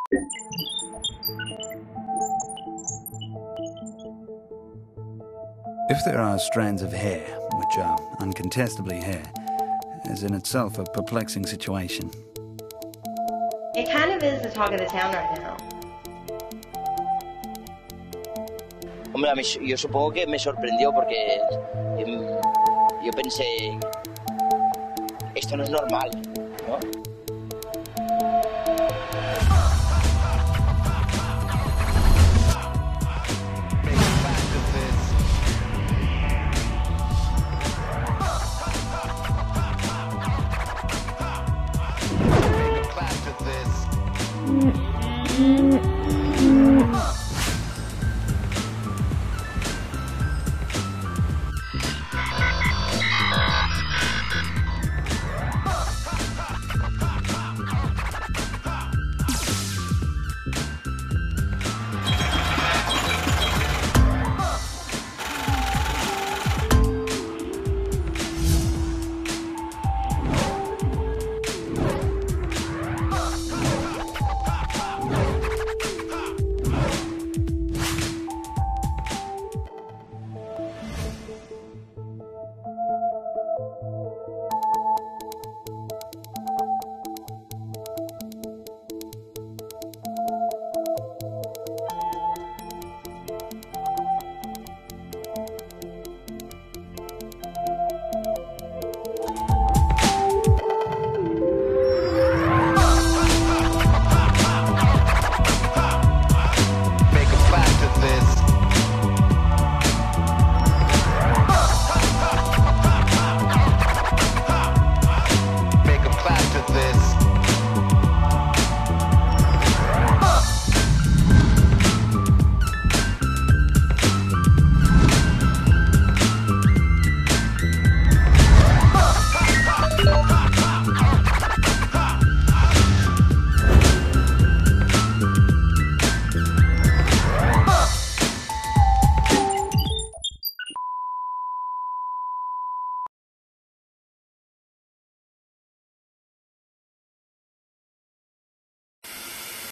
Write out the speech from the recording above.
If there are strands of hair, which are uncontestably hair, is in itself a perplexing situation. It kind of is the talk of the town right now. Hombre, yo supongo que me sorprendió porque yo pensé, esto no es normal, ¿no? Make a clap to this.